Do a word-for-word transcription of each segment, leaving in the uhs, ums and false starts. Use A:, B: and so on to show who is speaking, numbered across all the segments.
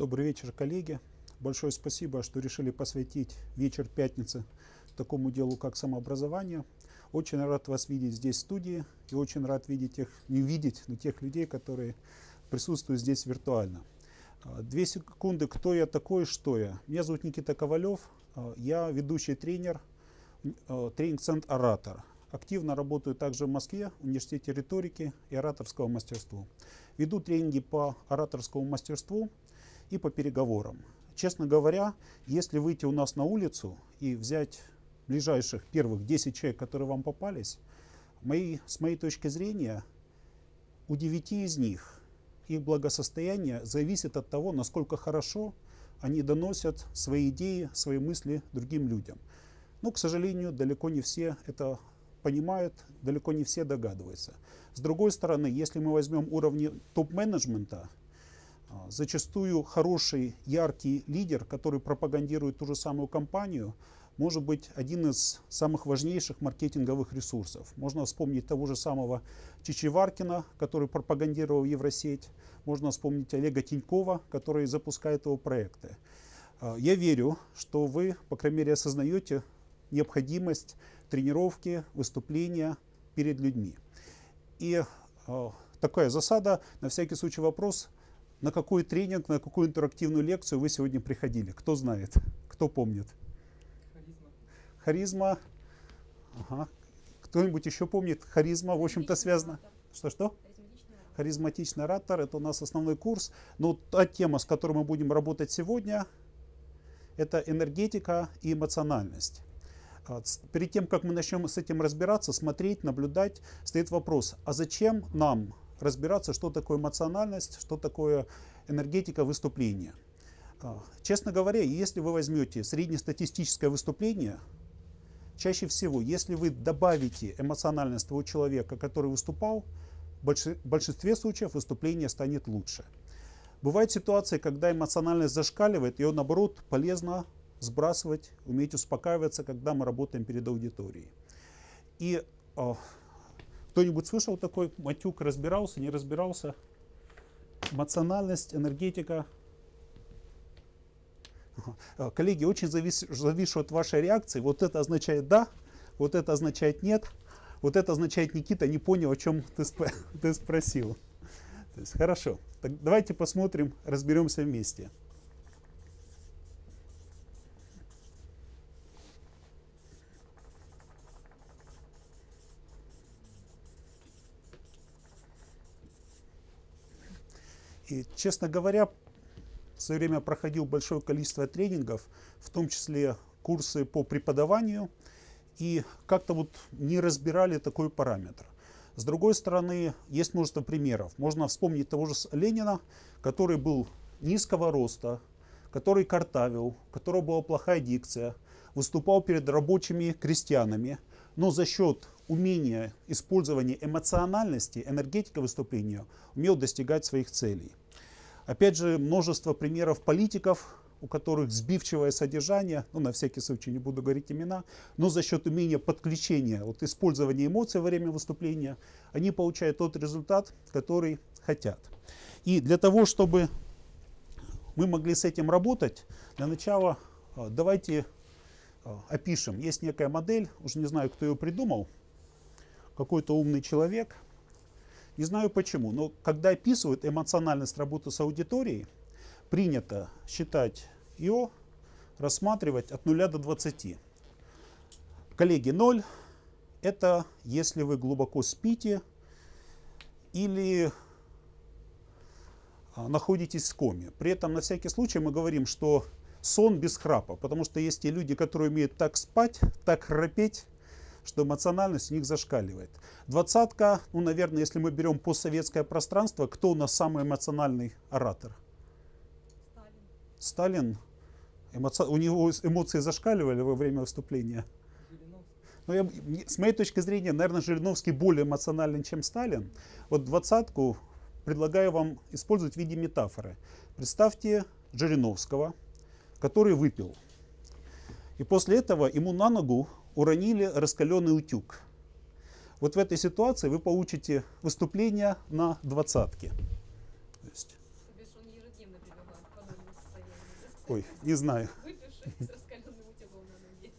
A: Добрый вечер, коллеги. Большое спасибо, что решили посвятить вечер пятницы такому делу, как самообразование. Очень рад вас видеть здесь в студии и очень рад видеть тех, не видеть, но тех людей, которые присутствуют здесь виртуально. Две секунды, кто я такой, что я. Меня зовут Никита Ковалев, я ведущий тренер, тренинг-центр «Оратор». Активно работаю также в Москве, в университете риторики и ораторского мастерства. Веду тренинги по ораторскому мастерству и по переговорам. Честно говоря, если выйти у нас на улицу и взять ближайших первых десять человек, которые вам попались, мои, с моей точки зрения, у девяти из них их благосостояние зависит от того, насколько хорошо они доносят свои идеи, свои мысли другим людям. Но, к сожалению, далеко не все это понимают, далеко не все догадываются. С другой стороны, если мы возьмем уровни топ-менеджмента, зачастую хороший, яркий лидер, который пропагандирует ту же самую компанию, может быть один из самых важнейших маркетинговых ресурсов. Можно вспомнить того же самого Чичеваркина, который пропагандировал Евросеть. Можно вспомнить Олега Тинькова, который запускает его проекты. Я верю, что вы, по крайней мере, осознаете необходимость тренировки, выступления перед людьми. И э, такая засада, на всякий случай вопрос, на какой тренинг, на какую интерактивную лекцию вы сегодня приходили? Кто знает? Кто помнит?
B: Харизма.
A: Харизма. Ага. Кто-нибудь еще помнит? Харизма, в общем-то, связано. Что-что? Харизматичный оратор. Это у нас основной курс. Но та тема, с которой мы будем работать сегодня, это энергетика и эмоциональность. Перед тем, как мы начнем с этим разбираться, смотреть, наблюдать, стоит вопрос, а зачем нам разбираться, что такое эмоциональность, что такое энергетика выступления. Честно говоря, если вы возьмете среднестатистическое выступление, чаще всего, если вы добавите эмоциональность того человека, который выступал, в большинстве случаев выступление станет лучше. Бывают ситуации, когда эмоциональность зашкаливает, ее наоборот полезно сбрасывать, уметь успокаиваться, когда мы работаем перед аудиторией. И э, кто-нибудь слышал такой матюк, разбирался, не разбирался? Эмоциональность, энергетика. Ага. Коллеги, очень завис, завишу от вашей реакции. Вот это означает да, вот это означает нет, вот это означает Никита, не понял, о чем ты, спро ты спросил. То есть, хорошо, так давайте посмотрим, разберемся вместе. И, честно говоря, в свое время проходил большое количество тренингов, в том числе курсы по преподаванию, и как-то вот не разбирали такой параметр. С другой стороны, есть множество примеров. Можно вспомнить того же Ленина, который был низкого роста, который картавил, у которого была плохая дикция, выступал перед рабочими крестьянами, но за счет умения использования эмоциональности, энергетика выступления, умел достигать своих целей. Опять же, множество примеров политиков, у которых сбивчивое содержание, ну, на всякий случай не буду говорить имена, но за счет умения подключения, вот, использования эмоций во время выступления, они получают тот результат, который хотят. И для того, чтобы мы могли с этим работать, для начала давайте опишем. Есть некая модель, уже не знаю, кто ее придумал, какой-то умный человек. Не знаю почему, но когда описывают эмоциональность работы с аудиторией, принято считать ее, рассматривать от нуля до двадцати. Коллеги, ноль – это если вы глубоко спите или находитесь в коме. При этом на всякий случай мы говорим, что сон без храпа, потому что есть те люди, которые умеют так спать, так храпеть, что эмоциональность у них зашкаливает. Двадцатка, ну, наверное, если мы берем постсоветское пространство, кто у нас самый эмоциональный оратор? Сталин. Сталин. Эмоци... У него эмоции зашкаливали во время выступления. Ну, я... С моей точки зрения, наверное, Жириновский более эмоциональный, чем Сталин. Вот двадцатку предлагаю вам использовать в виде метафоры. Представьте Жириновского, который выпил. И после этого ему на ногу уронили раскаленный утюг. Вот в этой ситуации вы получите выступление на двадцатке. То есть, Ой, не знаю.
B: Выпивший с раскаленным утюгом на ноге.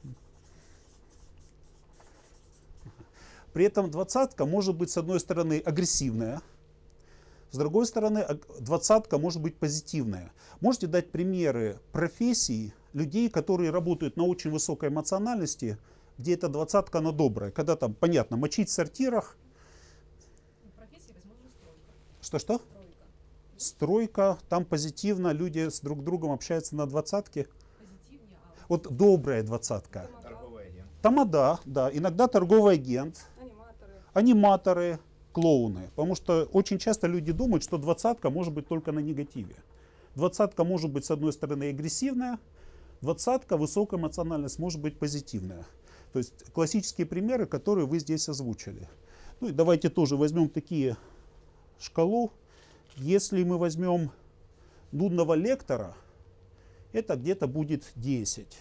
A: При этом двадцатка может быть, с одной стороны, агрессивная, с другой стороны, двадцатка может быть позитивная. Можете дать примеры профессий людей, которые работают на очень высокой эмоциональности, где эта двадцатка, она добрая. Когда там, понятно, мочить в сортирах.
B: Профессия, возможно, стройка.
A: Что-что?
B: Стройка.
A: Стройка, там позитивно, люди с друг другом общаются на двадцатке.
B: Позитивнее, а
A: Вот добрая двадцатка.
C: Торговый агент.
A: Тамада, да, иногда торговый агент,
B: аниматоры.
A: аниматоры, клоуны. Потому что очень часто люди думают, что двадцатка может быть только на негативе. Двадцатка может быть, с одной стороны, агрессивная, двадцатка, высокая эмоциональность, может быть позитивная. То есть классические примеры, которые вы здесь озвучили. Ну и давайте тоже возьмем такие шкалу. Если мы возьмем нудного лектора, это где-то будет десять.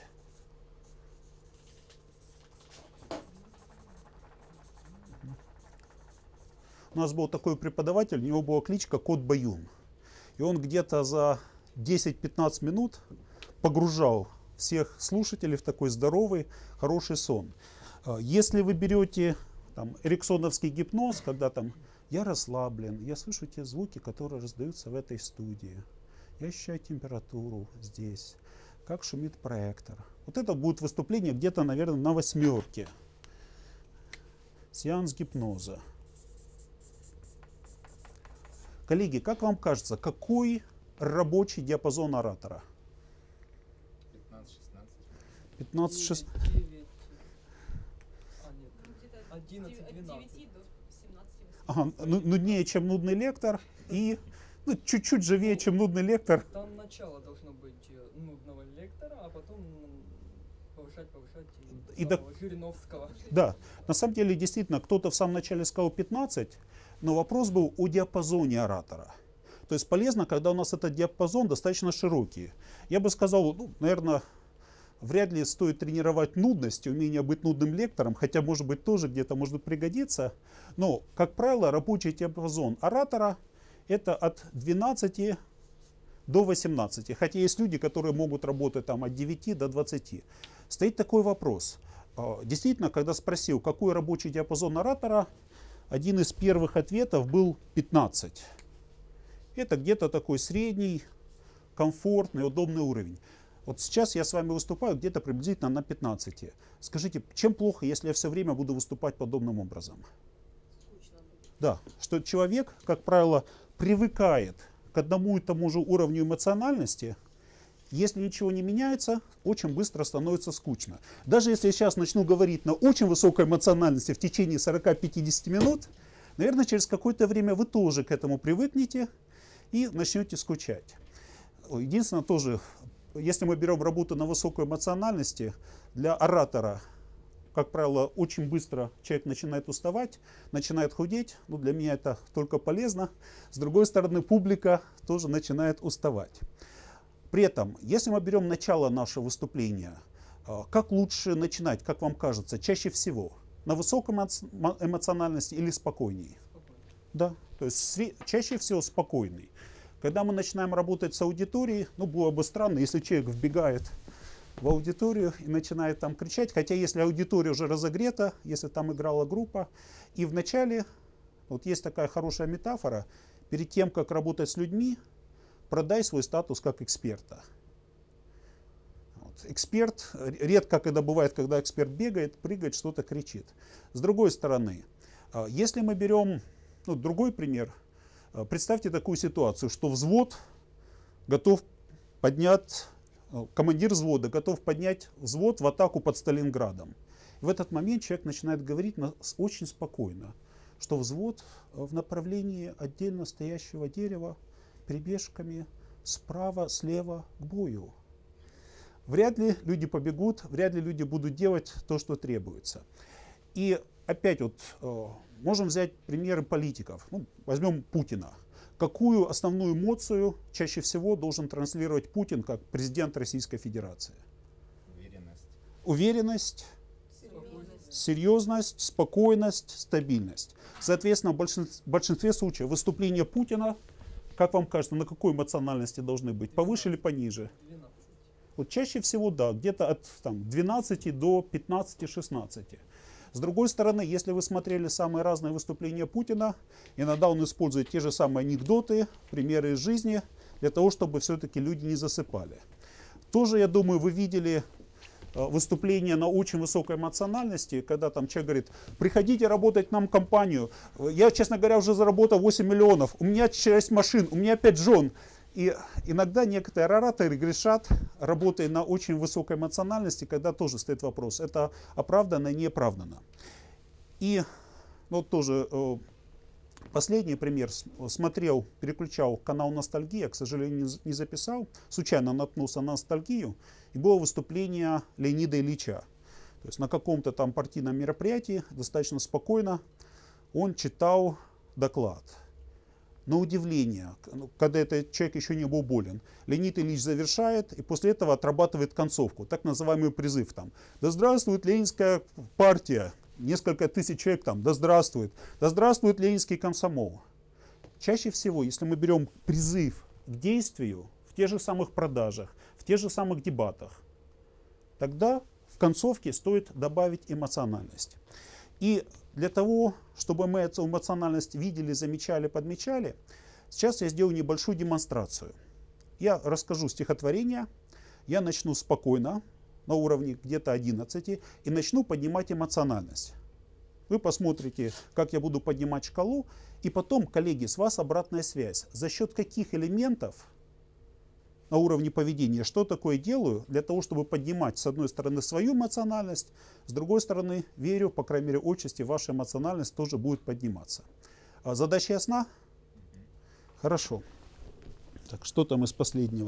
A: У нас был такой преподаватель, у него была кличка Кот Баюн. И он где-то за десять-пятнадцать минут погружал всех слушателей в такой здоровый, хороший сон. Если вы берете там, эриксоновский гипноз, когда там я расслаблен, я слышу те звуки, которые раздаются в этой студии, я ощущаю температуру здесь, как шумит проектор. Вот это будет выступление где-то, наверное, на восьмерке. Сеанс гипноза. Коллеги, как вам кажется, какой рабочий диапазон оратора?
C: пятнадцать-шестнадцать.
A: пятнадцать-шестнадцать.
D: девять. А, нет.
B: Ну, где-то
D: одиннадцать,
B: от
D: двенадцать.
B: девяти до семнадцати.
A: Ага, ну- нуднее, чем нудный лектор, и ну, чуть-чуть живее, чем нудный лектор.
D: Там начало должно быть э, нудного лектора, а потом м, повышать, повышать и,
A: И
D: до
A: до-
D: самого Жириновского.
A: Да, на самом деле, действительно, кто-то в самом начале сказал пятнадцать, но вопрос был о диапазоне оратора. То есть полезно, когда у нас этот диапазон достаточно широкий. Я бы сказал, ну, наверное, вряд ли стоит тренировать нудность, умение быть нудным лектором, хотя, может быть, тоже где-то может пригодиться. Но, как правило, рабочий диапазон оратора – это от двенадцати до восемнадцати. Хотя есть люди, которые могут работать там, от девяти до двадцати. Стоит такой вопрос. А, Действительно, когда спросил, какой рабочий диапазон оратора, один из первых ответов был пятнадцать. Это где-то такой средний, комфортный, удобный уровень. Вот сейчас я с вами выступаю где-то приблизительно на пятнадцати. Скажите, чем плохо, если я все время буду выступать подобным образом?
B: Скучно будет.
A: Да, что человек, как правило, привыкает к одному и тому же уровню эмоциональности. Если ничего не меняется, очень быстро становится скучно. Даже если я сейчас начну говорить на очень высокой эмоциональности в течение сорока-пятидесяти минут, наверное, через какое-то время вы тоже к этому привыкнете и начнете скучать. Единственное, тоже, если мы берем работу на высокой эмоциональности, для оратора, как правило, очень быстро человек начинает уставать, начинает худеть. Ну, для меня это только полезно. С другой стороны, публика тоже начинает уставать. При этом, если мы берем начало нашего выступления, как лучше начинать, как вам кажется, чаще всего? На высокой эмоциональности или спокойней?
D: Спокойно.
A: Да, то есть сре- чаще всего спокойный. Когда мы начинаем работать с аудиторией, ну, было бы странно, если человек вбегает в аудиторию и начинает там кричать, хотя если аудитория уже разогрета, если там играла группа, и вначале, вот есть такая хорошая метафора, перед тем, как работать с людьми, продай свой статус как эксперта. Вот. Эксперт, редко когда бывает, когда эксперт бегает, прыгает, что-то кричит. С другой стороны, если мы берем ну, другой пример, представьте такую ситуацию, что взвод готов поднять, командир взвода готов поднять взвод в атаку под Сталинградом. В этот момент человек начинает говорить на- с- очень спокойно, что взвод в направлении отдельно стоящего дерева перебежками справа, слева к бою. Вряд ли люди побегут, вряд ли люди будут делать то, что требуется. И опять вот э, можем взять примеры политиков. Ну, возьмем Путина. Какую основную эмоцию чаще всего должен транслировать Путин как президент Российской Федерации?
C: Уверенность.
A: Уверенность,
B: Серьезность.
A: серьезность, спокойность, стабильность. Соответственно, в большинстве, в большинстве случаев выступления Путина, как вам кажется, на какой эмоциональности должны быть? Повыше или пониже?
D: двенадцать.
A: Вот чаще всего да, где-то от там, двенадцати до пятнадцати-шестнадцати. С другой стороны, если вы смотрели самые разные выступления Путина, иногда он использует те же самые анекдоты, примеры из жизни, для того, чтобы все-таки люди не засыпали. Тоже, я думаю, вы видели выступление на очень высокой эмоциональности, когда там человек говорит: приходите работать к нам в компанию, я, честно говоря, уже заработал восемь миллионов, у меня шесть машин, у меня пять жен. И иногда некоторые ораторы грешат, работая на очень высокой эмоциональности, когда тоже стоит вопрос, это оправдано, неоправданно. И вот тоже э, последний пример. Смотрел, переключал канал «Ностальгия», к сожалению, не записал, случайно наткнулся на «Ностальгию», и было выступление Леонида Ильича. То есть на каком-то там партийном мероприятии, достаточно спокойно, он читал доклад. На удивление, когда этот человек еще не был болен, Леонид Ильич завершает и после этого отрабатывает концовку, так называемый призыв там: «Да здравствует Ленинская партия», несколько тысяч человек там: «Да здравствует», «Да здравствует Ленинский комсомол». Чаще всего, если мы берем призыв к действию в тех же самых продажах, в тех же самых дебатах, тогда в концовке стоит добавить эмоциональность. И для того, чтобы мы эту эмоциональность видели, замечали, подмечали, сейчас я сделаю небольшую демонстрацию. Я расскажу стихотворение, я начну спокойно, на уровне где-то одиннадцати, и начну поднимать эмоциональность. Вы посмотрите, как я буду поднимать шкалу, и потом, коллеги, с вас обратная связь. За счет каких элементов на уровне поведения, что такое делаю, для того, чтобы поднимать, с одной стороны, свою эмоциональность, с другой стороны, верю, по крайней мере, отчасти, ваша эмоциональность тоже будет подниматься. А задача ясна? Хорошо. Так, что там из последнего?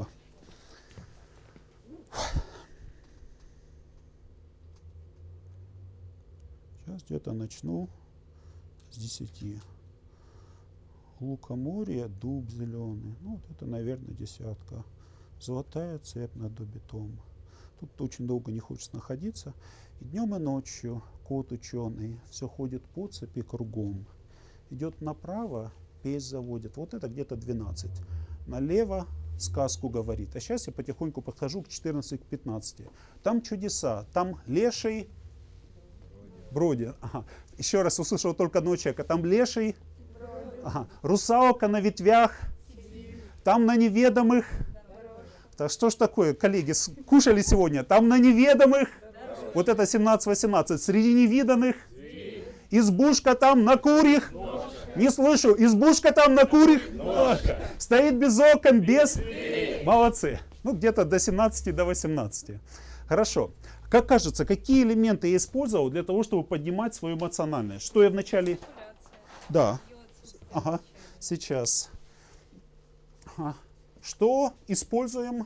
A: Сейчас где-то начну с десяти. Лукоморье, дуб зеленый. Ну, вот это, наверное, десятка. Золотая цепь над добитом. Тут очень долго не хочется находиться. И днем, и ночью кот ученый все ходит по цепи кругом. Идет направо, песнь заводит. Вот это где-то двенадцать. Налево сказку говорит. А сейчас я потихоньку подхожу к четырнадцати-пятнадцати. Там чудеса. Там леший, бродит. Ага. Еще раз услышал только одного человека. Там леший, ага. Русалка на ветвях. Там на неведомых. Так что ж такое, коллеги, кушали сегодня? Там на неведомых, да, вот это семнадцать-восемнадцать, среди невиданных, избушка там на курьих, не слышу, избушка там на курьих, ножка. Стоит без окон, без, молодцы, ну где-то до семнадцати, до восемнадцати. Хорошо, как кажется, какие элементы я использовал для того, чтобы поднимать свою эмоциональность? Что я вначале, да, ага, сейчас. Ага. Что используем,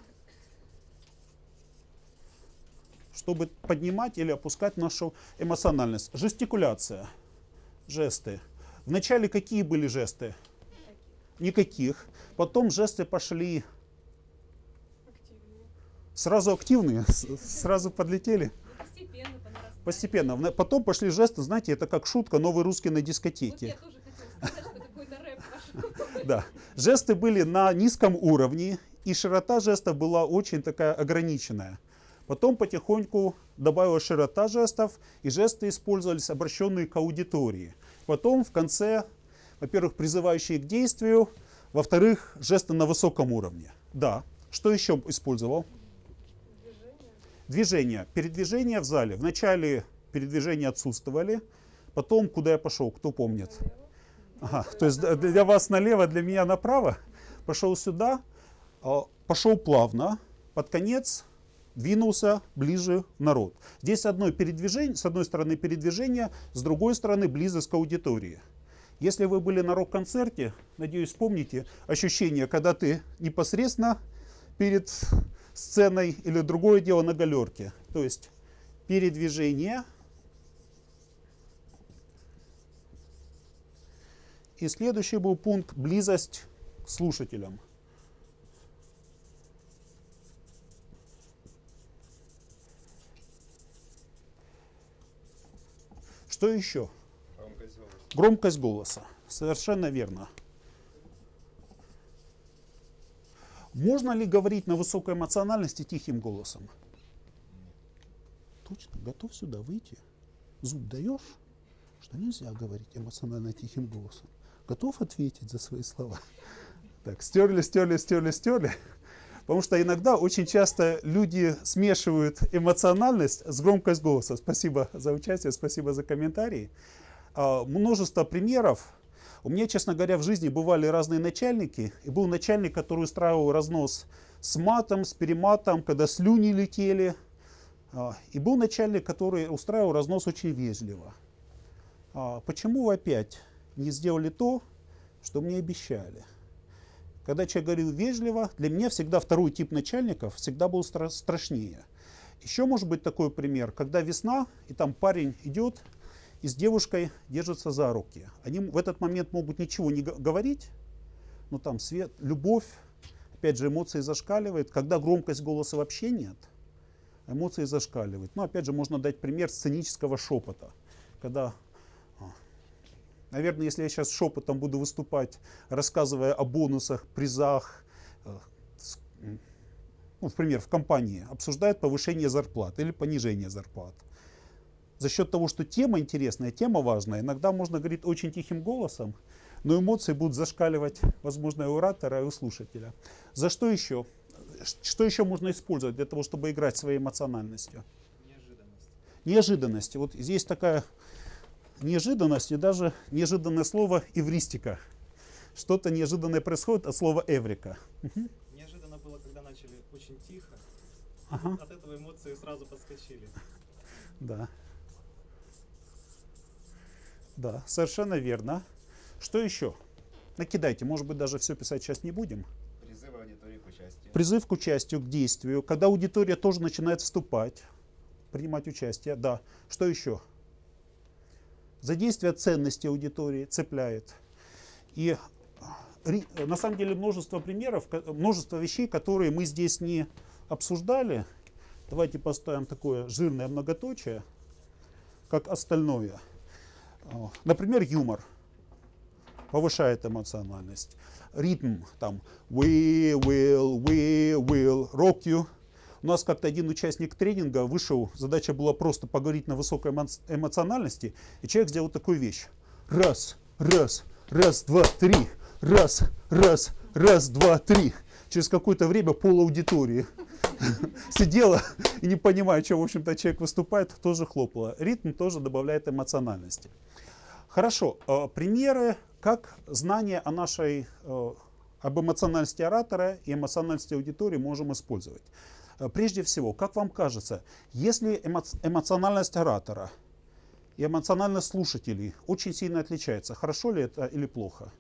A: чтобы поднимать или опускать нашу эмоциональность? Жестикуляция, жесты. Вначале какие были жесты? Никаких. Потом жесты пошли активные. Сразу активные, сразу подлетели.
B: Постепенно, по нарастанию.
A: Постепенно. Потом пошли жесты, знаете, это как шутка «Новый русский на дискотеке».
B: Вот я тоже хотела сказать, что какой-то рэп пошел.
A: Да. Жесты были на низком уровне, и широта жестов была очень такая ограниченная. Потом потихоньку добавилась широта жестов, и жесты использовались, обращенные к аудитории. Потом в конце, во-первых, призывающие к действию, во-вторых, жесты на высоком уровне. Да. Что еще использовал? Движение. Движение. Передвижение в зале. Вначале передвижения отсутствовали, потом куда я пошел, кто помнит? Ага, то есть для вас налево, для меня направо. Пошел сюда, пошел плавно, под конец двинулся ближе в народ. Здесь одно передвижение, с одной стороны передвижение, с другой стороны близость к аудитории. Если вы были на рок-концерте, надеюсь, помните ощущение, когда ты непосредственно перед сценой или другое дело на галерке. То есть передвижение. И следующий был пункт — близость к слушателям. Что еще?
C: Громкость голоса.
A: Громкость голоса. Совершенно верно. Можно ли говорить на высокой эмоциональности тихим голосом? Точно, готов сюда выйти? Зуб даешь, что нельзя говорить эмоционально тихим голосом? Готов ответить за свои слова? Так, стерли, стерли, стерли, стерли. Потому что иногда очень часто люди смешивают эмоциональность с громкость голоса. Спасибо за участие, спасибо за комментарии. А, множество примеров. У меня, честно говоря, в жизни бывали разные начальники. И был начальник, который устраивал разнос с матом, с перематом, когда слюни летели. А, и был начальник, который устраивал разнос очень вежливо. А, почему вы опять не сделали то, что мне обещали? Когда человек говорил вежливо, для меня всегда второй тип начальников всегда был стра- страшнее. Еще может быть такой пример, когда весна, и там парень идет и с девушкой держатся за руки. Они в этот момент могут ничего не г- говорить, но там свет, любовь, опять же эмоции зашкаливают. Когда громкость голоса вообще нет, эмоции зашкаливают. Ну, опять же, можно дать пример сценического шепота. Когда, наверное, если я сейчас шепотом буду выступать, рассказывая о бонусах, призах, ну, например, в компании обсуждают повышение зарплат или понижение зарплат. За счет того, что тема интересная, тема важная, иногда можно говорить очень тихим голосом, но эмоции будут зашкаливать, возможно, и у оратора, и у слушателя. За что еще? Что еще можно использовать для того, чтобы играть своей эмоциональностью?
C: Неожиданность.
A: Неожиданности. Вот здесь такая неожиданность и даже неожиданное слово эвристика. Что-то неожиданное происходит от слова эврика. Угу.
E: Неожиданно было, когда начали очень тихо.
A: Ага.
E: От этого эмоции сразу подскочили.
A: Да. Да, совершенно верно. Что еще? Накидайте, может быть, даже все писать сейчас не будем.
C: Призыв аудитории к участию.
A: Призыв к участию, к действию. Когда аудитория тоже начинает вступать, принимать участие. Да. Что еще? Задействие ценности аудитории цепляет. И на самом деле множество примеров, множество вещей, которые мы здесь не обсуждали. Давайте поставим такое жирное многоточие, как остальное. Например, юмор повышает эмоциональность. Ритм, там, we will, we will rock you. У нас как-то один участник тренинга вышел, задача была просто поговорить на высокой эмоциональности, и человек сделал такую вещь. Раз, раз, раз, два, три, раз, раз, раз, два, три. Через какое-то время пол аудитории сидела и не понимая, что, в общем-то, человек выступает, тоже хлопала. Ритм тоже добавляет эмоциональности. Хорошо, примеры, как знание о нашей, об эмоциональности оратора и эмоциональности аудитории можем использовать. Прежде всего, как вам кажется, если эмо- эмоциональность оратора и эмоциональность слушателей очень сильно отличается, хорошо ли это или плохо?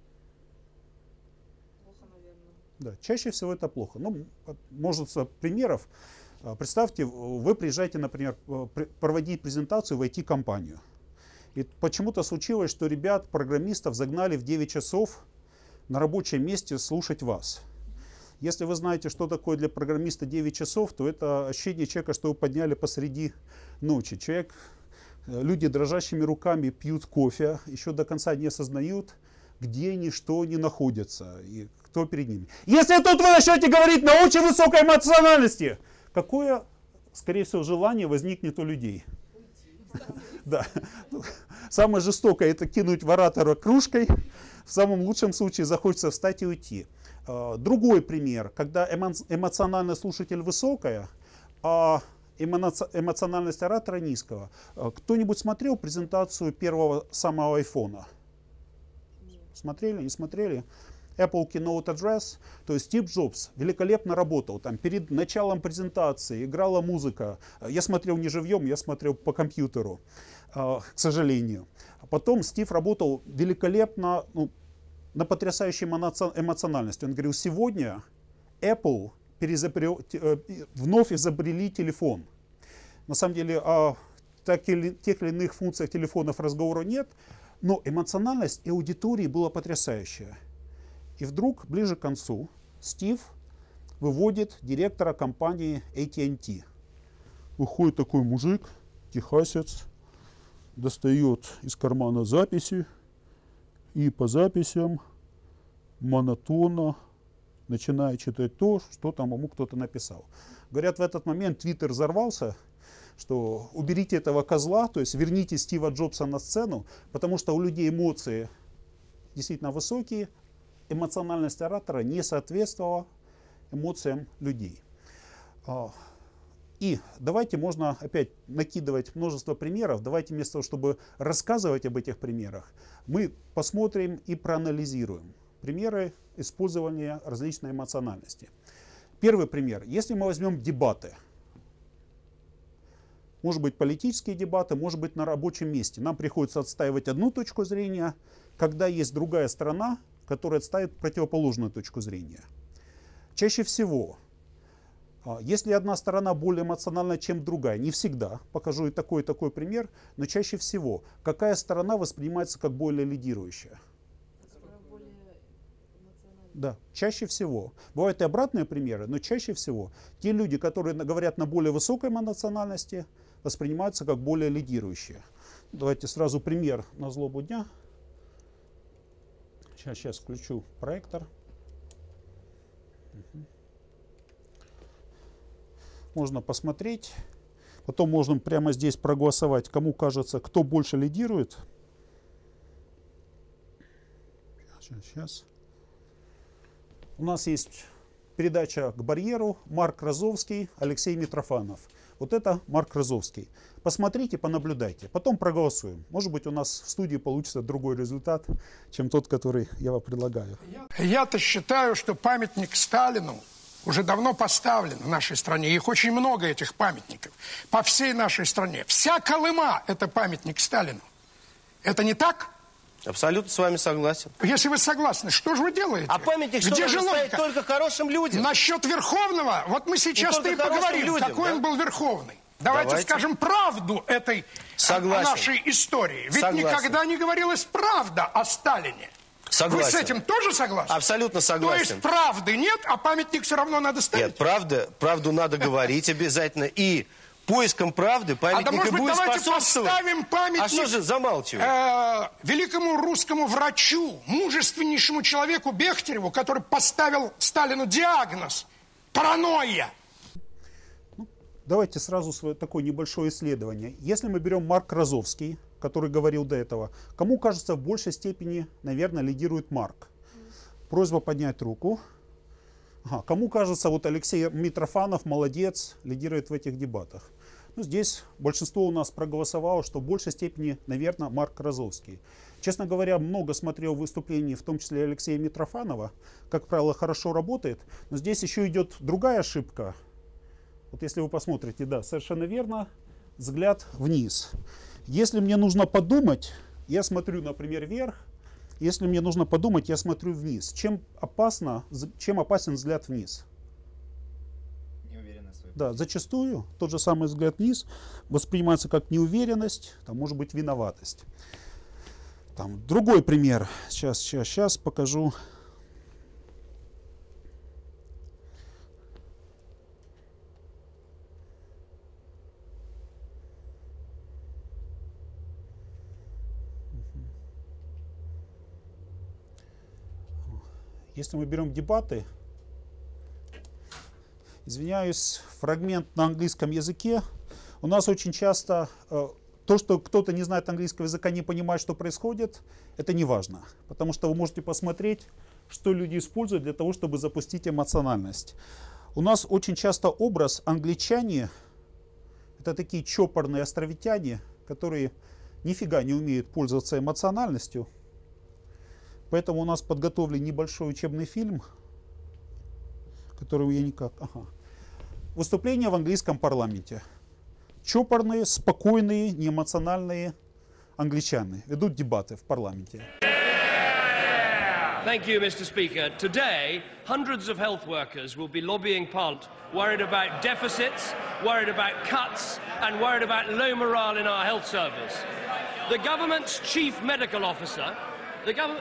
B: Плохо, наверное.
A: Да, чаще всего это плохо. Ну, множество примеров. Представьте, вы приезжаете, например, проводить презентацию в ай ти-компанию. И почему-то случилось, что ребят, программистов загнали в девять часов на рабочем месте слушать вас. Если вы знаете, что такое для программиста девять часов, то это ощущение человека, что вы подняли посреди ночи. Человек, люди дрожащими руками пьют кофе, еще до конца не осознают, где они, что они находятся и кто перед ними. Если тут вы начнете говорить на очень высокой эмоциональности, какое, скорее всего, желание возникнет у людей? Да. Самое жестокое — это кинуть в оратора кружкой. В самом лучшем случае захочется встать и уйти. Другой пример, когда эмоциональный слушатель высокая, а эмоциональность оратора низкого. Кто-нибудь смотрел презентацию первого самого айфона? Смотрели, не смотрели? Apple Keynote Address, то есть Стив Джобс великолепно работал. Там перед началом презентации играла музыка. Я смотрел не живьем, я смотрел по компьютеру, к сожалению. А потом Стив работал великолепно, ну, на потрясающей эмоциональности. Он говорил, сегодня Apple переизобрел, вновь изобрели телефон. На самом деле о так или, тех или иных функциях телефонов разговора нет, но эмоциональность и аудитории была потрясающая. И вдруг, ближе к концу, Стив выводит директора компании эй ти энд ти. Выходит такой мужик, техасец, достает из кармана записи и по записям монотонно начинаю читать то, что там ему кто-то написал. Говорят, в этот момент Твиттер взорвался, что уберите этого козла, то есть верните Стива Джобса на сцену, потому что у людей эмоции действительно высокие, эмоциональность оратора не соответствовала эмоциям людей. И давайте, можно опять накидывать множество примеров, давайте вместо того, чтобы рассказывать об этих примерах, мы посмотрим и проанализируем примеры использования различной эмоциональности. Первый пример. Если мы возьмем дебаты, может быть политические дебаты, может быть на рабочем месте, нам приходится отстаивать одну точку зрения, когда есть другая сторона, которая отстаивает противоположную точку зрения. Чаще всего, если одна сторона более эмоциональна, чем другая, не всегда, покажу и такой, и такой пример, но чаще всего, какая сторона воспринимается как более лидирующая? Да, чаще всего. Бывают и обратные примеры, но чаще всего те люди, которые говорят на более высокой эмоциональности, воспринимаются как более лидирующие. Давайте сразу пример на злобу дня. Сейчас, сейчас включу проектор. Можно посмотреть. Потом можно прямо здесь проголосовать, кому кажется, кто больше лидирует. Сейчас, сейчас. У нас есть передача «К барьеру», Марк Розовский, Алексей Митрофанов. Вот это Марк Розовский. Посмотрите, понаблюдайте, потом проголосуем. Может быть, у нас в студии получится другой результат, чем тот, который я вам предлагаю.
F: Я-то считаю, что памятник Сталину уже давно поставлен в нашей стране. Их очень много, этих памятников, по всей нашей стране. Вся Колыма – это памятник Сталину. Это не так?
G: Абсолютно с вами согласен.
F: Если вы согласны, что же вы делаете?
G: А памятник что,
F: Где же
G: ставить
F: логика?
G: Только хорошим людям?
F: Насчет Верховного, вот мы сейчас-то и поговорим, людям, какой да? он был Верховный. Давайте, Давайте скажем правду этой
G: Согласен.
F: нашей истории. Ведь
G: Согласен.
F: никогда не говорилась правда о Сталине.
G: Согласен.
F: Вы с этим тоже согласны?
G: Абсолютно согласен.
F: То есть правды нет, а памятник все равно надо ставить?
G: Нет, правда, правду надо говорить обязательно. И поиском правды памятник
F: а да, может быть,
G: будет
F: давайте
G: способствовать.
F: Поставим памятник,
G: а что же замалчивать?
F: Э, великому русскому врачу, мужественнейшему человеку Бехтереву, который поставил Сталину диагноз паранойя.
A: Ну, давайте сразу свое такое небольшое исследование. Если мы берем Марк Розовский, который говорил до этого, кому кажется в большей степени, наверное, лидирует Марк? Просьба поднять руку. Ага, кому кажется, вот Алексей Митрофанов молодец, лидирует в этих дебатах? Ну, здесь большинство у нас проголосовало, что в большей степени, наверное, Марк Розовский. Честно говоря, много смотрел выступлений, в том числе Алексея Митрофанова. Как правило, хорошо работает. Но здесь еще идет другая ошибка. Вот если вы посмотрите, да, совершенно верно, взгляд вниз. Если мне нужно подумать, я смотрю, например, вверх. Если мне нужно подумать, я смотрю вниз. Чем опасно, чем опасен взгляд вниз? Да, зачастую тот же самый взгляд вниз воспринимается как неуверенность, там может быть виноватость. Там другой пример. Сейчас, сейчас, сейчас покажу. Если мы берем дебаты, извиняюсь, фрагмент на английском языке. У нас очень часто э, то, что кто-то не знает английского языка, не понимает, что происходит, это не важно. Потому что вы можете посмотреть, что люди используют для того, чтобы запустить эмоциональность. У нас очень часто образ англичане, это такие чопорные островитяне, которые нифига не умеют пользоваться эмоциональностью. Поэтому у нас подготовлен небольшой учебный фильм, который я никак... Ага. Выступление в английском парламенте. Чопорные, спокойные, неэмоциональные англичане ведут дебаты в парламенте.
H: Thank you, Mister Speaker. Today, hundreds of health workers will be lobbying Parliament, worried about deficits, worried about cuts, and worried about low morale in our health service. The government's chief medical officer, the government...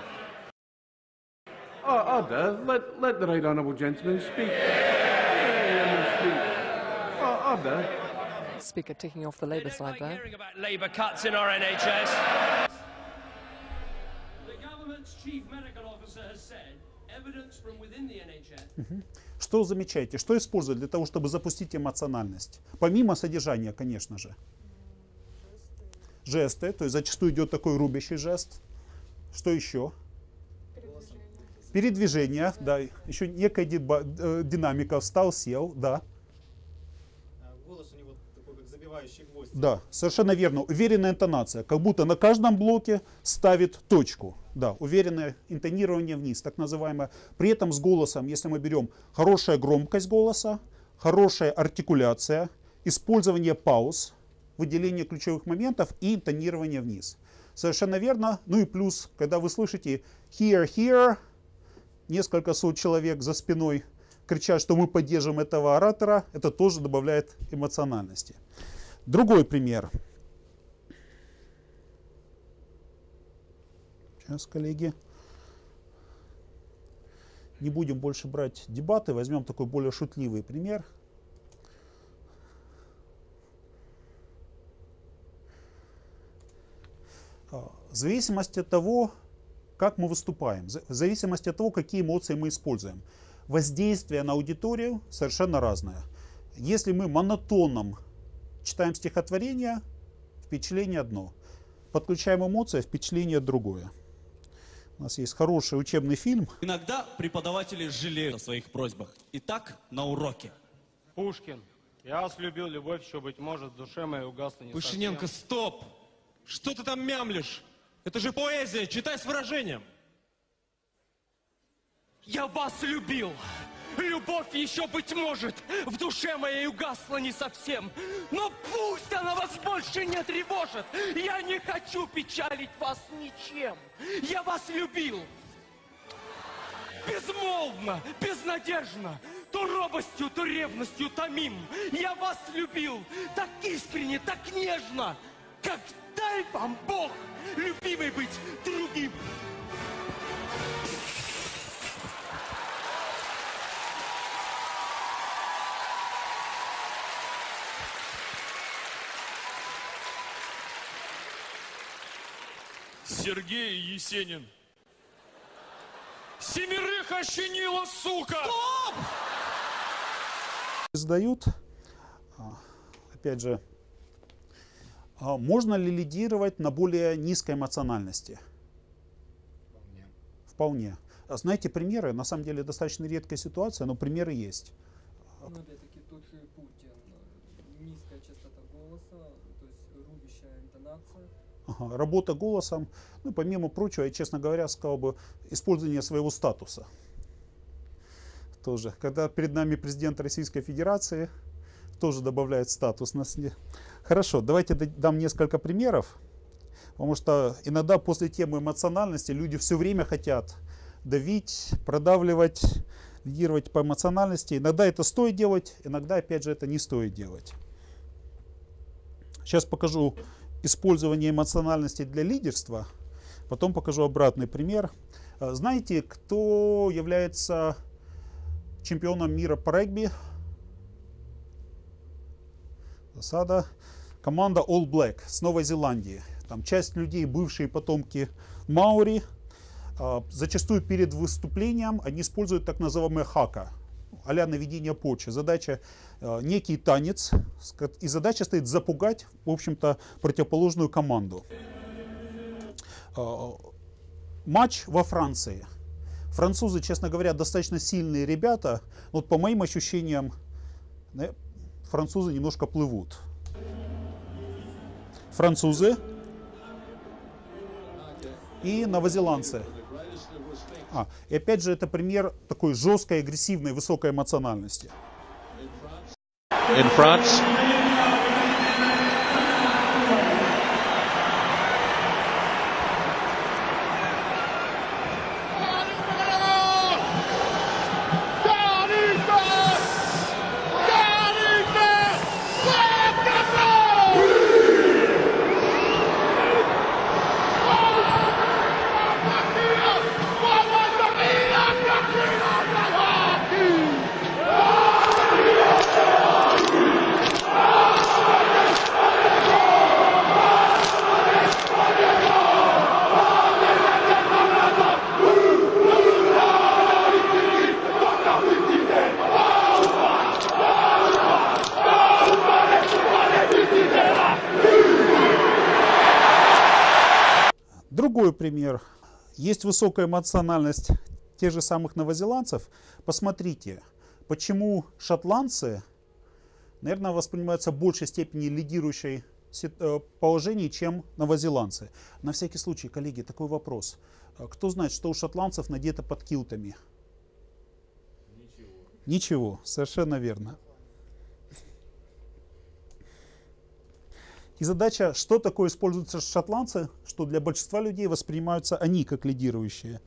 I: Oh, order. Let, let the right honourable gentleman speak. Yeah, speak. Oh, order.
J: Speaker ticking off the Labour side
H: like
J: there.
H: Hearing about Labour cuts in our N H S. The government's chief medical officer has said
A: Угу. Что замечаете? Что используют для того, чтобы запустить эмоциональность? Помимо содержания, конечно же. Жесты, то есть зачастую идет такой рубящий жест. Что еще? Передвижение, да, еще некая динамика, встал, сел, да.
E: Голос у него такой, как забивающий гвоздь.
A: Да, совершенно верно. Уверенная интонация, как будто на каждом блоке ставит точку. Да, уверенное интонирование вниз, так называемое. При этом с голосом, если мы берем хорошая громкость голоса, хорошая артикуляция, использование пауз, выделение ключевых моментов и интонирование вниз. Совершенно верно. Ну и плюс, когда вы слышите here, here, несколько сот человек за спиной кричат, что мы поддержим этого оратора, это тоже добавляет эмоциональности. Другой пример. Сейчас, коллеги. Не будем больше брать дебаты, возьмем такой более шутливый пример. В зависимости от того, как мы выступаем, в зависимости от того, какие эмоции мы используем, воздействие на аудиторию совершенно разное. Если мы монотонным читаем стихотворение, впечатление одно. Подключаем эмоции, впечатление другое. У нас есть хороший учебный фильм.
K: Иногда преподаватели жалеют о своих просьбах. Итак, на уроке.
L: Пушкин. Я вас любил, любовь еще, быть может, в душе моей угасла не
K: Пушиненко,
L: совсем.
K: стоп! Что ты там мямлишь? Это же поэзия, читай с выражением.
M: Я вас любил. Любовь еще, быть может, в душе моей угасла не совсем. Но пусть она вас больше не тревожит. Я не хочу печалить вас ничем. Я вас любил. Безмолвно, безнадежно, то робостью, то ревностью томим. Я вас любил так искренне, так нежно, как дай вам Бог, любимый, быть другим.
N: Сергей Есенин. Семерых ощенила, сука! Стоп!
A: Задают, опять же, можно ли лидировать на более низкой эмоциональности?
C: Вполне.
A: Вполне. Знаете, примеры, на самом деле достаточно редкая ситуация, но примеры есть.
D: Ну, опять-таки, тот же Путин. Низкая частота голоса, то есть рубящая интонация.
A: Ага, работа голосом, ну, помимо прочего, я, честно говоря, сказал бы, использование своего статуса. Тоже, когда перед нами президент Российской Федерации, тоже добавляет статус. Хорошо, давайте дам несколько примеров, потому что иногда после темы эмоциональности люди все время хотят давить, продавливать, лидировать по эмоциональности. Иногда это стоит делать, иногда, опять же, это не стоит делать. Сейчас покажу использование эмоциональности для лидерства, потом покажу обратный пример. Знаете, кто является чемпионом мира по регби? Засада. Команда All Black с Новой Зеландии. Там часть людей, бывшие потомки маори, зачастую перед выступлением они используют так называемое хака, а-ля наведение почвы. Задача некий танец, и задача стоит запугать, в общем-то, противоположную команду. Матч во Франции. Французы, честно говоря, достаточно сильные ребята. Вот по моим ощущениям, французы немножко плывут. Французы и новозеландцы. А, и опять же, это пример такой жесткой, агрессивной, высокой эмоциональности.
O: In France.
A: Другой пример. Есть высокая эмоциональность тех же самых новозеландцев. Посмотрите, почему шотландцы, наверное, воспринимаются в большей степени лидирующей положении, чем новозеландцы. На всякий случай, коллеги, такой вопрос. Кто знает, что у шотландцев надето под килтами? Ничего. Ничего, совершенно верно. И задача, что такое используются шотландцы, что для большинства людей воспринимаются они как лидирующие.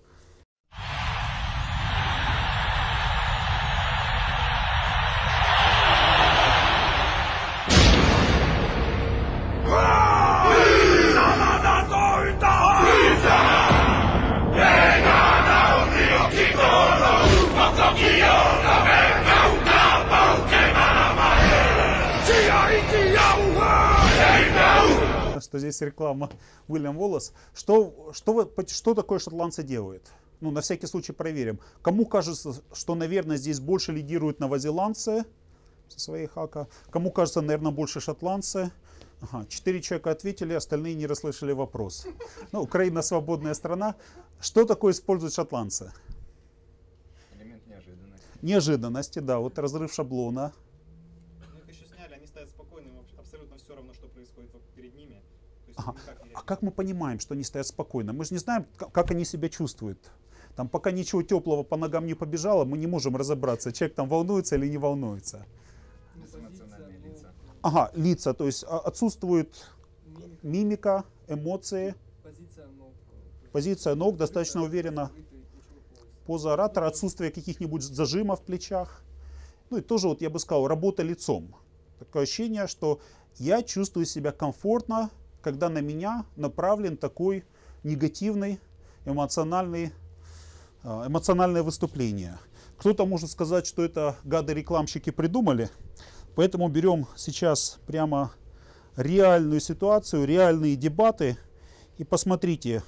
A: Что здесь реклама Уильям Уоллес. Что, что, вы, что такое шотландцы делают? Ну, на всякий случай проверим. Кому кажется, что, наверное, здесь больше лидируют новозеландцы со своей хака? Кому кажется, наверное, больше шотландцы? Ага, четыре человека ответили, остальные не расслышали вопрос. Ну, Украина свободная страна. Что такое используют шотландцы?
C: Элемент неожиданности.
A: Неожиданности, да. Вот разрыв шаблона.
E: Ну, их еще сняли, они стоят спокойно, им абсолютно все равно, что происходит перед ними.
A: Ага. А как мы понимаем, что они стоят спокойно? Мы же не знаем, как они себя чувствуют. Там, пока ничего теплого по ногам не побежало, мы не можем разобраться, человек там волнуется или не волнуется.
C: Эмоциональные лица.
A: Ага, лица, то есть отсутствует мимика, эмоции.
D: Позиция ног.
A: Позиция ног достаточно уверена. Поза оратора, отсутствие каких-нибудь зажимов в плечах. Ну и тоже, вот я бы сказал, работа лицом. Такое ощущение, что я чувствую себя комфортно, когда на меня направлен такой негативный эмоциональный, эмоциональное выступление. Кто-то может сказать, что это гады-рекламщики придумали, поэтому берем сейчас прямо реальную ситуацию, реальные дебаты и посмотрите.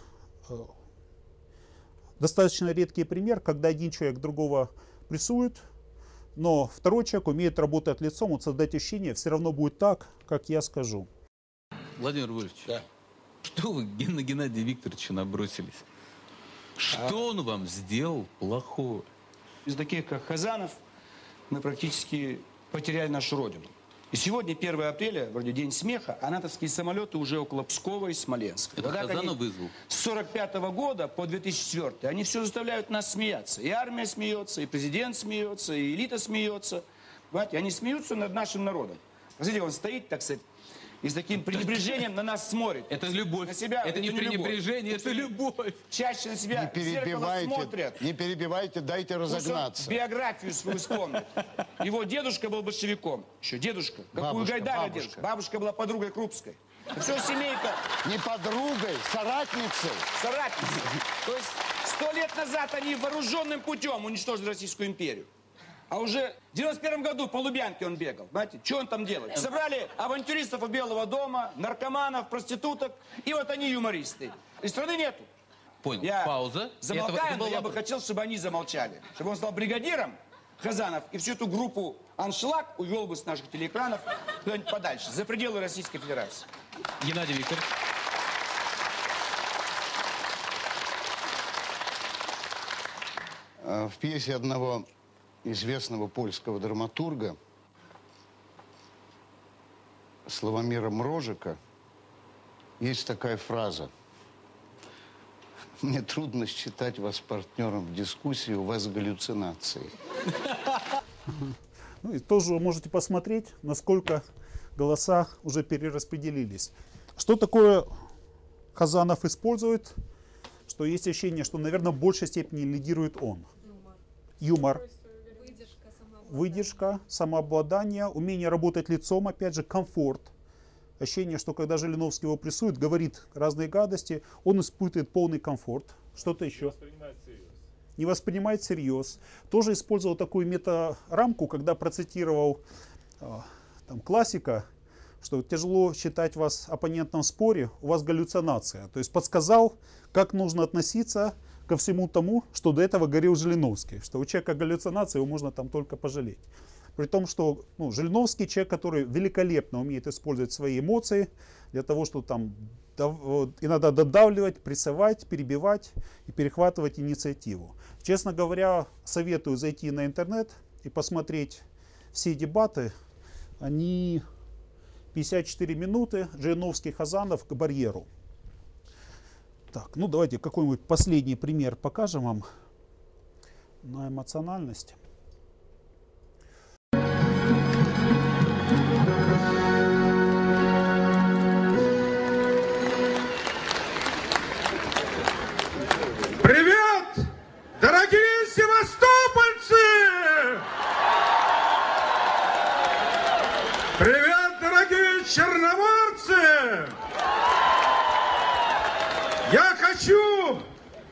A: Достаточно редкий пример, когда один человек другого прессует, но второй человек умеет работать лицом, вот создать ощущение, все равно будет так, как я скажу.
P: Владимир Вольфович, да. Что вы на Геннадия Викторовича набросились? Что он вам сделал плохого?
Q: Из таких, как Хазанов, мы практически потеряли нашу родину. И сегодня, первое апреля, вроде день смеха, а натовские самолеты уже около Пскова и Смоленска.
P: Это Хазанов вызвал?
Q: С сорок пятого года по две тысячи четвёртый они все заставляют нас смеяться. И армия смеется, и президент смеется, и элита смеется. Понимаете, они смеются над нашим народом. Посмотрите, он стоит, так сказать, и с таким пренебрежением на нас смотрит.
P: Это любовь.
Q: На себя.
P: Это, это не пренебрежение, это любовь.
Q: Чаще на себя
R: не перебивайте,
Q: смотрят.
R: Не перебивайте, дайте разогнаться.
Q: Пусть биографию свою вспомнит. Его дедушка был большевиком. Еще дедушка. Какую Гайдара дедушка. Бабушка была подругой Крупской. Все, семейка.
R: Не подругой, соратницей.
Q: Соратницей. То есть сто лет назад они вооруженным путем уничтожили Российскую империю. А уже в девяносто первом году по Лубянке он бегал. Знаете, что он там делает? Собрали авантюристов у Белого дома, наркоманов, проституток. И вот они юмористы. И страны нету.
P: Понял.
Q: Я
P: Пауза.
Q: замолкаю, но я бы хотел, чтобы они замолчали. Чтобы он стал бригадиром, Хазанов, и всю эту группу аншлаг увел бы с наших телеэкранов куда-нибудь подальше, за пределы Российской Федерации.
P: Геннадий Викторович.
R: В пьесе одного известного польского драматурга Славомира Мрожика есть такая фраза: «Мне трудно считать вас партнером в дискуссии, у вас галлюцинации».
A: Ну и тоже вы можете посмотреть, насколько голоса уже перераспределились. Что такое Хазанов использует? Что есть ощущение, что, наверное, в большей степени лидирует он. Юмор. Выдержка, самообладание, умение работать лицом, опять же, комфорт. Ощущение, что когда Жириновский его прессует, говорит разные гадости, он испытывает полный комфорт. Что-то еще. Не воспринимает всерьез. Не воспринимает всерьез. Тоже использовал такую мета-рамку, когда процитировал там, классика, что тяжело считать вас оппонентом в споре, у вас галлюцинация. То есть подсказал, как нужно относиться ко всему тому, что до этого говорил Жириновский, что у человека галлюцинации, его можно там только пожалеть. При том, что ну, Жириновский человек, который великолепно умеет использовать свои эмоции для того, чтобы там иногда додавливать, прессовать, перебивать и перехватывать инициативу. Честно говоря, советую зайти на интернет и посмотреть все дебаты. Они пятьдесят четыре минуты, Жириновский, Хазанов к барьеру. Так, ну давайте какой-нибудь последний пример покажем вам на эмоциональность.
S: Привет, дорогие севастопольцы! Привет, дорогие черноморцы! Я хочу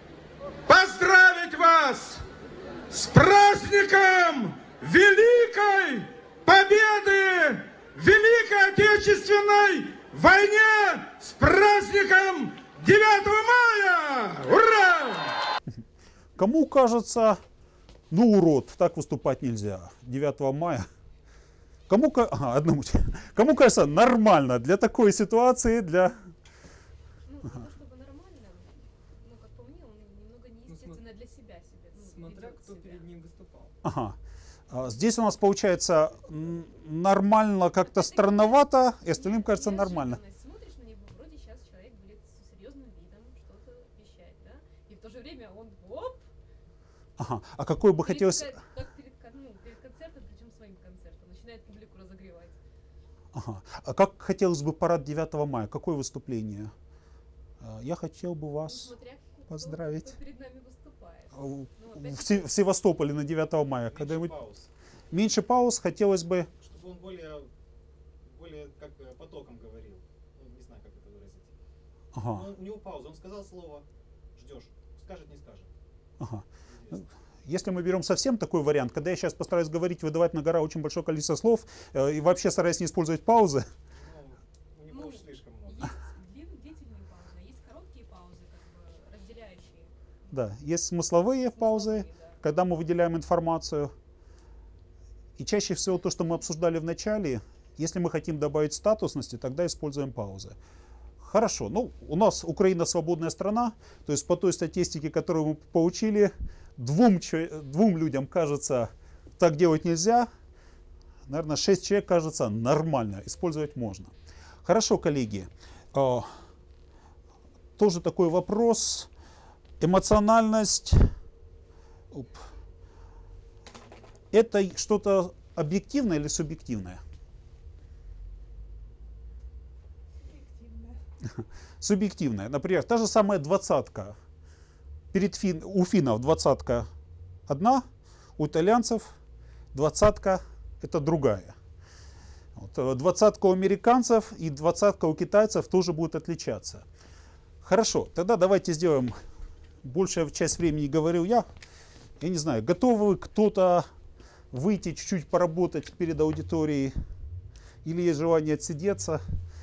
S: поздравить вас с праздником Великой Победы в Великой Отечественной войне, с праздником девятого мая! Ура!
A: Кому кажется, ну урод, так выступать нельзя, девятого мая. Кому, ага, одному, кому кажется нормально для такой ситуации, для...
B: Ну, ага. Чтобы нормально, ну, как по мне, он немного неестественно для себя себе. Ну,
D: смотря кто себя. Перед ним выступал.
A: Ага. А, здесь у нас получается нормально, как-то странновато, и остальным кажется нормально.
B: Смотришь на него, вроде сейчас человек будет с серьезным видом что-то вещать, да? И в то же время он, оп!
A: Ага. А какой бы
B: перед,
A: хотелось...
B: Как перед, ну, перед концертом, причем своим концертом, начинает публику разогревать.
A: Ага. А как хотелось бы парад девятого мая? Какое выступление? Я хотел бы вас
B: ну, смотря,
A: поздравить.
B: Кто, кто перед нами выступает.
A: Ну, в, Се в Севастополе на девятого мая.
E: Меньше пауз.
A: Меньше пауз хотелось бы...
E: Чтобы он более, более как потоком говорил. Ну, не знаю, как это выразить.
A: Ага.
E: Но у него пауза. Он сказал слово, ждешь. Скажет, не скажет.
A: Ага. Если мы берем совсем такой вариант, когда я сейчас постараюсь говорить, выдавать на гора очень большое количество слов, э, и вообще стараюсь не использовать паузы.
E: Ну, не получится слишком много.
B: Есть длительные паузы, есть короткие паузы, как бы разделяющие.
A: Да, есть смысловые паузы,
B: да.
A: Когда мы выделяем информацию. И чаще всего то, что мы обсуждали в начале, если мы хотим добавить статусности, тогда используем паузы. Хорошо, ну у нас Украина свободная страна, то есть по той статистике, которую мы получили, двум, двум людям кажется, так делать нельзя, наверное, шесть человек кажется нормально, использовать можно. Хорошо, коллеги, э, тоже такой вопрос, эмоциональность, оп, это что-то объективное или субъективное? Субъективная. Например, та же самая двадцатка. Перед фин... У финнов двадцатка одна, у итальянцев двадцатка это другая. Вот, двадцатка у американцев и двадцатка у китайцев тоже будет отличаться. Хорошо, тогда давайте сделаем, большая часть времени говорил я. Я не знаю, готовы кто-то выйти чуть-чуть поработать перед аудиторией или есть желание отсидеться?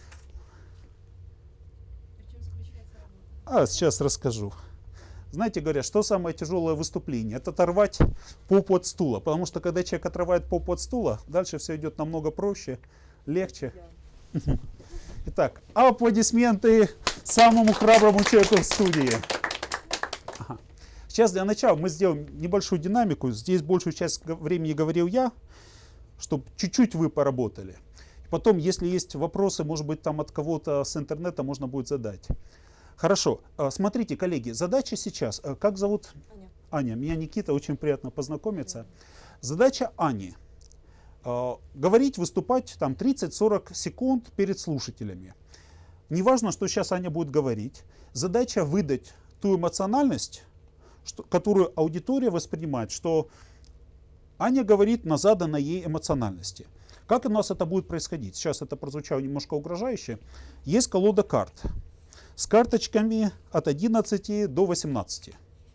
A: А, сейчас расскажу. Знаете, говорят, что самое тяжелое выступление? Это оторвать попу от стула. Потому что когда человек отрывает попу от стула, дальше все идет намного проще, легче. Итак, аплодисменты самому храброму человеку в студии. Ага. Сейчас для начала мы сделаем небольшую динамику. Здесь большую часть времени говорил я, чтобы чуть-чуть вы поработали. Потом, если есть вопросы, может быть, там от кого-то с интернета можно будет задать. Хорошо. Смотрите, коллеги, задача сейчас. Как зовут?
J: Аня.
A: Аня. Меня Никита, очень приятно познакомиться. Задача Ани. Говорить, выступать там тридцать-сорок секунд перед слушателями. Неважно, что сейчас Аня будет говорить. Задача выдать ту эмоциональность, что, которую аудитория воспринимает, что Аня говорит на заданной ей эмоциональности. Как у нас это будет происходить? Сейчас это прозвучало немножко угрожающе. Есть колода карт с карточками от одиннадцати до восемнадцати.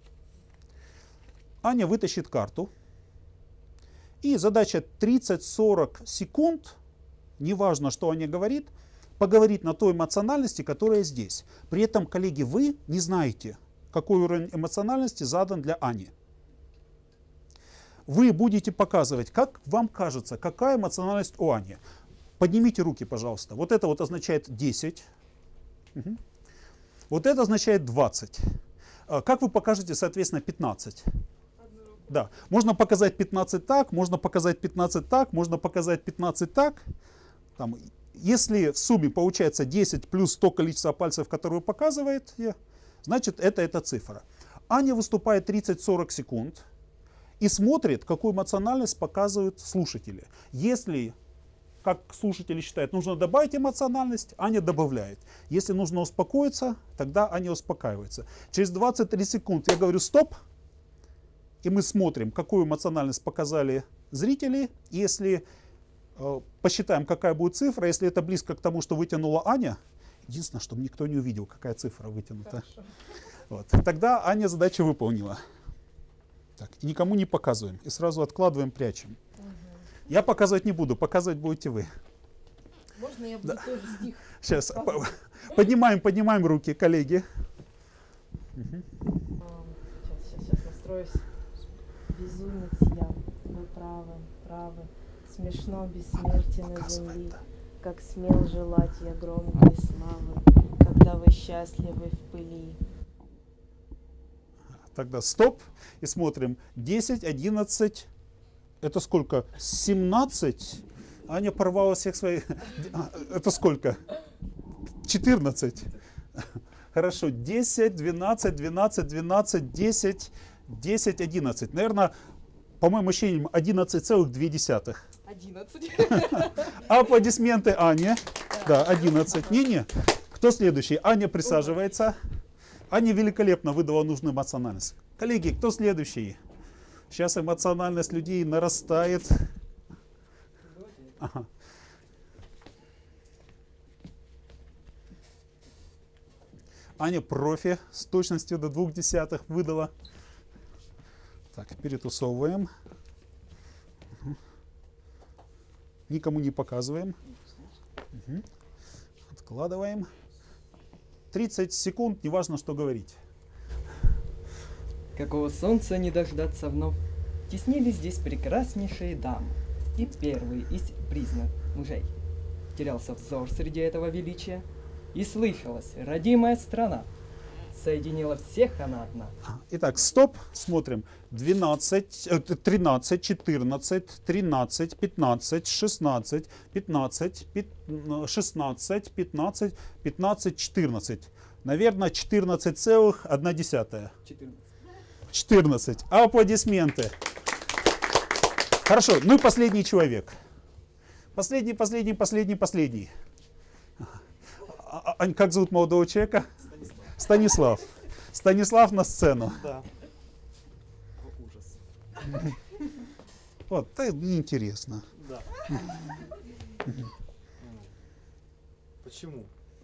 A: Аня вытащит карту. И задача тридцать-сорок секунд, неважно, что Аня говорит, поговорить на той эмоциональности, которая здесь. При этом, коллеги, вы не знаете, какой уровень эмоциональности задан для Ани. вы будете показывать, как вам кажется, какая эмоциональность у Ани. Поднимите руки, пожалуйста. Вот это вот означает десять. Угу. Вот это означает двадцать. Как вы покажете, соответственно, пятнадцать? Да. Можно показать пятнадцать так, можно показать пятнадцать так, можно показать пятнадцать так. Там, если в сумме получается десять плюс то количество пальцев, которые вы показываете, значит это эта цифра. Аня выступает тридцать-сорок секунд и смотрит, какую эмоциональность показывают слушатели. Если, как слушатели считают, нужно добавить эмоциональность, Аня добавляет. Если нужно успокоиться, тогда Аня успокаивается. Через двадцать-тридцать секунд я говорю стоп, и мы смотрим, какую эмоциональность показали зрители. Если э, посчитаем, какая будет цифра, если это близко к тому, что вытянула Аня, единственное, чтобы никто не увидел, какая цифра вытянута. Вот. Тогда Аня задачу выполнила. Так, и никому не показываем. И сразу откладываем, прячем. Угу. Я показывать не буду, показывать будете вы.
B: Можно я буду да. тоже стих?
A: Сейчас. Поднимаем, поднимаем руки, коллеги. Угу.
T: Сейчас, сейчас, сейчас настроюсь. Безумец я, вы правы, правы. Смешно бессмертие на земле. Как смел желать я громкой славы, когда вы счастливы в пыли.
A: Тогда стоп и смотрим. десять, одиннадцать, это сколько? семнадцать. Аня порвала всех своих. Это сколько? четырнадцать. Хорошо. десять, двенадцать, двенадцать, двенадцать, десять, десять, одиннадцать. Наверное, по моим ощущениям, одиннадцать целых две десятых.
B: одиннадцать.
A: Аплодисменты Ане. Да, одиннадцать. Не-не. Кто следующий? Аня присаживается. Аня великолепно выдала нужную эмоциональность. Коллеги, кто следующий? Сейчас эмоциональность людей нарастает. Ага. Аня профи с точностью до двух десятых выдала. Так, перетусовываем. Угу. Никому не показываем. Угу. Откладываем. тридцать секунд, неважно, что говорить.
D: Какого солнца не дождаться вновь, теснили здесь прекраснейшие дамы. И первый из признак мужей терялся взор среди этого величия, и слышалась родимая страна. Соединила всех она одна.
A: Итак, стоп, смотрим. двенадцать, тринадцать, четырнадцать, тринадцать, пятнадцать, шестнадцать, пятнадцать, шестнадцать, пятнадцать, пятнадцать, четырнадцать. Наверное, четырнадцать целых одна десятая. четырнадцать. Аплодисменты. Хорошо, ну и последний человек. Последний, последний, последний, последний. Ань, как зовут молодого человека? Станислав. Станислав на сцену.
E: Да. О, ужас.
A: Вот, это неинтересно.
E: Да. Почему?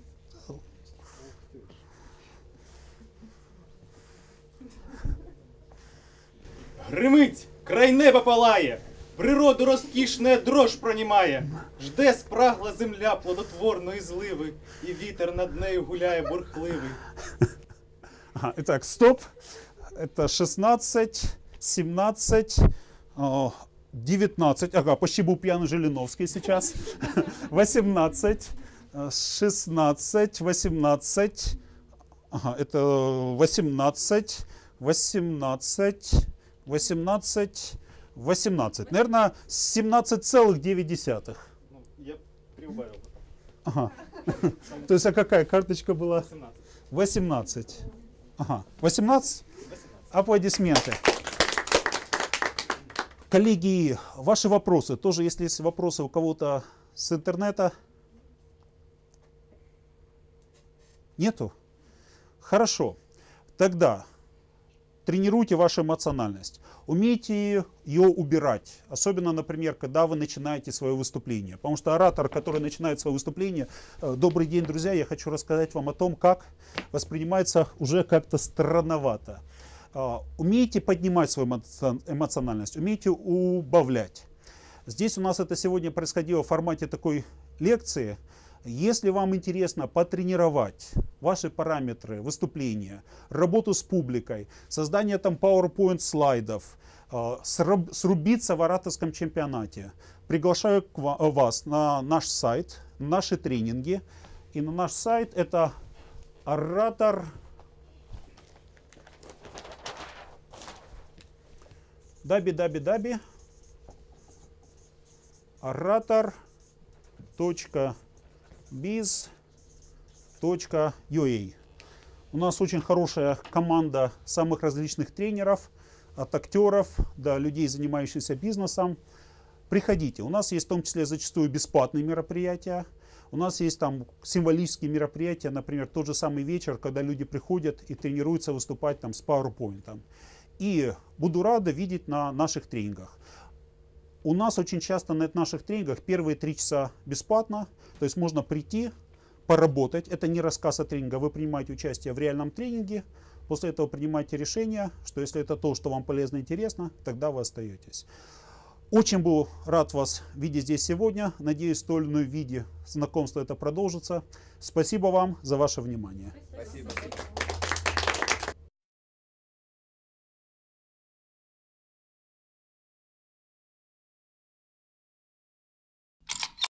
E: Гримить, край неба палає, природу розкішне дрож пронімає. Жде спрагла земля плодотворної зливи, і вітер над нею гуляє бурхливий.
A: Ага, итак, стоп. Это шестнадцать, семнадцать, девятнадцать. Ага, почти был пьяный Жириновский сейчас. восемнадцать, шестнадцать, восемнадцать. Ага, это восемнадцать, восемнадцать, восемнадцать, восемнадцать. Наверное, семнадцать целых девять десятых.
E: Ну, я приубавил.
A: Ага. То есть, а какая карточка была?
E: восемнадцать.
A: восемнадцать. Ага. восемнадцать? Аплодисменты. Коллеги, ваши вопросы. Тоже, если есть вопросы у кого-то с интернета. Нету? Хорошо. Тогда тренируйте вашу эмоциональность. Умейте ее убирать. Особенно, например, когда вы начинаете свое выступление. Потому что оратор, который начинает свое выступление, добрый день, друзья, я хочу рассказать вам о том, как воспринимается уже как-то странновато. Умейте поднимать свою эмоциональность, умейте убавлять. Здесь у нас это сегодня происходило в формате такой лекции. Если вам интересно потренировать ваши параметры выступления, работу с публикой, создание там PowerPoint слайдов, э, сруб, срубиться в ораторском чемпионате. Приглашаю к ва- вас на наш сайт, на наши тренинги. И на наш сайт это оратор... даби-даби-даби. оратор точка биз точка ю а. У нас очень хорошая команда самых различных тренеров, от актеров до людей, занимающихся бизнесом. Приходите. У нас есть в том числе зачастую бесплатные мероприятия. У нас есть там символические мероприятия, например, тот же самый вечер, когда люди приходят и тренируются выступать там с PowerPoint. И буду рада видеть на наших тренингах. У нас очень часто на наших тренингах первые три часа бесплатно, то есть можно прийти, поработать. Это не рассказ о тренинге, вы принимаете участие в реальном тренинге, после этого принимаете решение, что если это то, что вам полезно и интересно, тогда вы остаетесь. Очень был рад вас видеть здесь сегодня. Надеюсь, в той или иной виде знакомство это продолжится. Спасибо вам за ваше внимание.
C: Спасибо.